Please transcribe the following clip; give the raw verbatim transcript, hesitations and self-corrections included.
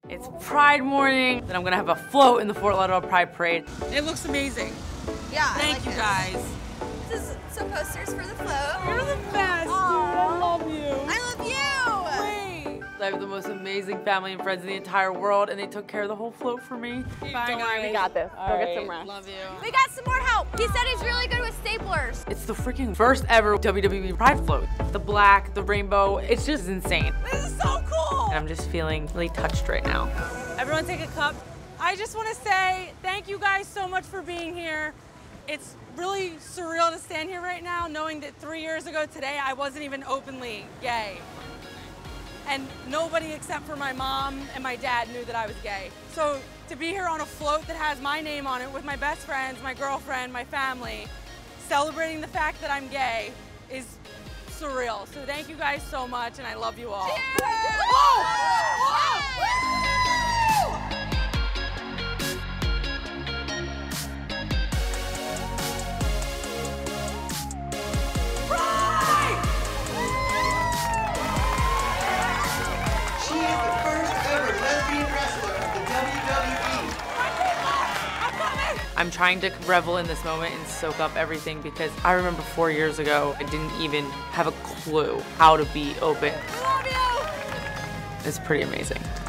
It's Pride morning, and I'm gonna have a float in the Fort Lauderdale Pride Parade. It looks amazing. Yeah, Thank like you this. guys. This is some posters for the float. You're the best, dude. I love you. I love you. Wait. I have the most amazing family and friends in the entire world, and they took care of the whole float for me. Bye, Don't worry, we guys. got this. All Go right. get some rest. Love you. We got some more help. He said he's really good with staplers. It's the freaking first ever W W E Pride float. The black, the rainbow, it's just insane. This is so cool. And I'm just feeling really touched right now. Everyone take a cup. I just want to say thank you guys so much for being here. It's really surreal to stand here right now knowing that three years ago today I wasn't even openly gay. And nobody except for my mom and my dad knew that I was gay. So to be here on a float that has my name on it with my best friends, my girlfriend, my family, celebrating the fact that I'm gay is surreal. So thank you guys so much and I love you all. Cheers! Oh! Oh! She is the first ever lesbian wrestler of the W W E. I'm trying to revel in this moment and soak up everything because I remember four years ago, I didn't even have a clue how to be open. I love you! It's pretty amazing.